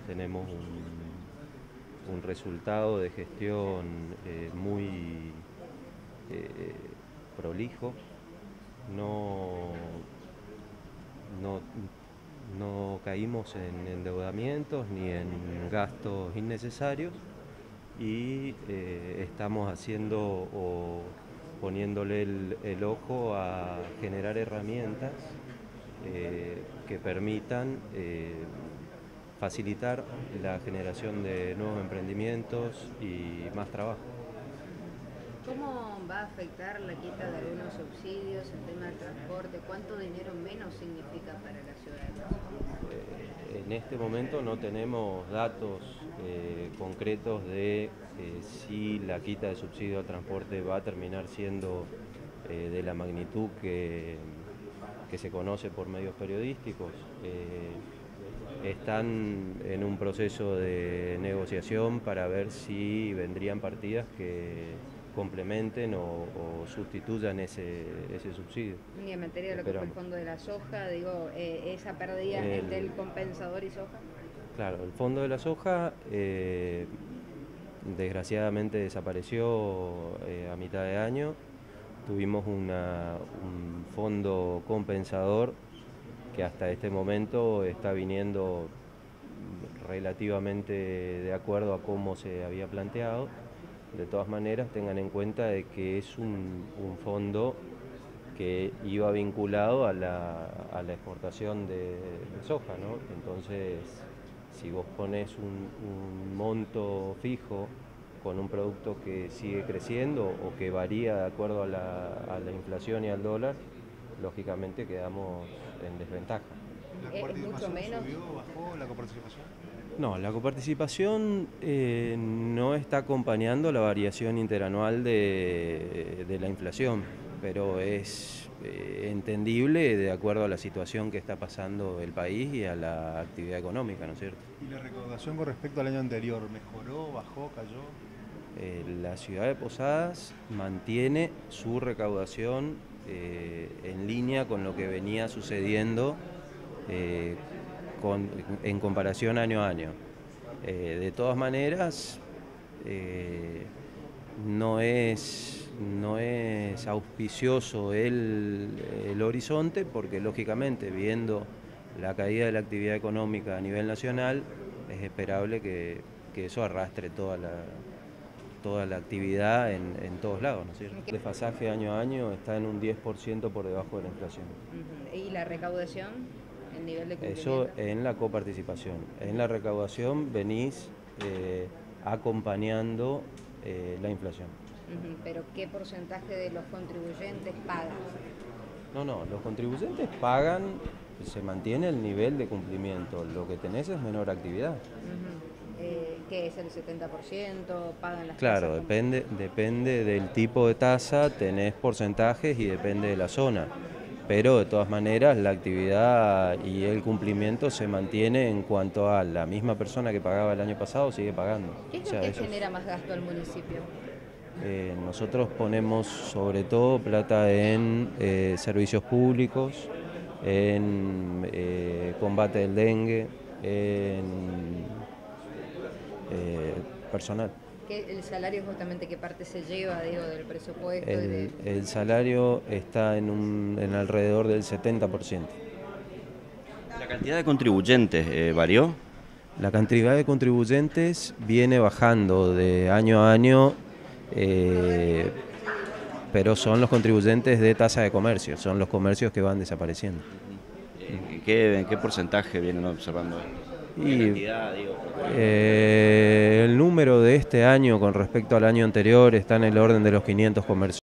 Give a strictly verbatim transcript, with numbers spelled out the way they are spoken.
tenemos un, un resultado de gestión eh, muy eh, prolijo. No, no, no caímos en endeudamientos ni en gastos innecesarios y eh, estamos haciendo o poniéndole el, el ojo a generar herramientas eh, que permitan eh, facilitar la generación de nuevos emprendimientos y más trabajo. ¿Cómo va a afectar la quita de algunos subsidios, el tema del transporte? ¿Cuánto dinero menos significa para la ciudad de Buenos Aires? Eh, en este momento no tenemos datos eh, concretos de eh, si la quita de subsidio al transporte va a terminar siendo eh, de la magnitud que, que se conoce por medios periodísticos. Eh, están en un proceso de negociación para ver si vendrían partidas que complementen o, o sustituyan ese, ese subsidio. Y en materia de lo Esperamos. que fue el fondo de la soja, digo, eh, esa pérdida el, entre el compensador y soja. Claro, el fondo de la soja eh, desgraciadamente desapareció eh, a mitad de año. Tuvimos una, un fondo compensador que hasta este momento está viniendo relativamente de acuerdo a cómo se había planteado. De todas maneras, tengan en cuenta de que es un, un fondo que iba vinculado a la, a la exportación de, de soja, ¿no? Entonces, si vos pones un, un monto fijo con un producto que sigue creciendo o que varía de acuerdo a la, a la inflación y al dólar, lógicamente quedamos en desventaja. ¿La coparticipación subió, bajó la coparticipación? No, la coparticipación eh, no está acompañando la variación interanual de, de la inflación, pero es eh, entendible de acuerdo a la situación que está pasando el país y a la actividad económica, ¿no es cierto? ¿Y la recaudación con respecto al año anterior mejoró, bajó, cayó? Eh, la ciudad de Posadas mantiene su recaudación eh, en línea con lo que venía sucediendo eh, con, en comparación año a año. Eh, de todas maneras, eh, no es, no es auspicioso el, el horizonte porque lógicamente viendo la caída de la actividad económica a nivel nacional es esperable que, que eso arrastre toda la, toda la actividad en, en todos lados, ¿no es cierto? El desfasaje año a año está en un diez por ciento por debajo de la inflación. ¿Y la recaudación? El nivel de Eso en la coparticipación. En la recaudación venís eh, acompañando eh, la inflación. Uh-huh. ¿Pero qué porcentaje de los contribuyentes pagan? No, no, los contribuyentes pagan, se mantiene el nivel de cumplimiento, lo que tenés es menor actividad. Uh-huh. eh, ¿Qué es el setenta por ciento? ¿Pagan las Claro, tasas? depende, depende del tipo de tasa, tenés porcentajes y depende de la zona. Pero de todas maneras la actividad y el cumplimiento se mantiene en cuanto a la misma persona que pagaba el año pasado sigue pagando. ¿Qué es o sea, lo que eso genera es, más gasto al municipio? Eh, nosotros ponemos sobre todo plata en eh, servicios públicos, en eh, combate del dengue, en eh, personal. ¿Qué, el salario justamente qué parte se lleva, digo, del presupuesto? El, de... el salario está en, un, en alrededor del setenta por ciento. ¿La cantidad de contribuyentes eh, varió? La cantidad de contribuyentes viene bajando de año a año, eh, pero son los contribuyentes de tasa de comercio, son los comercios que van desapareciendo. ¿En qué, en qué porcentaje vienen observando esto? Y, cantidad, digo, eh, el número de este año con respecto al año anterior está en el orden de los quinientos comercios.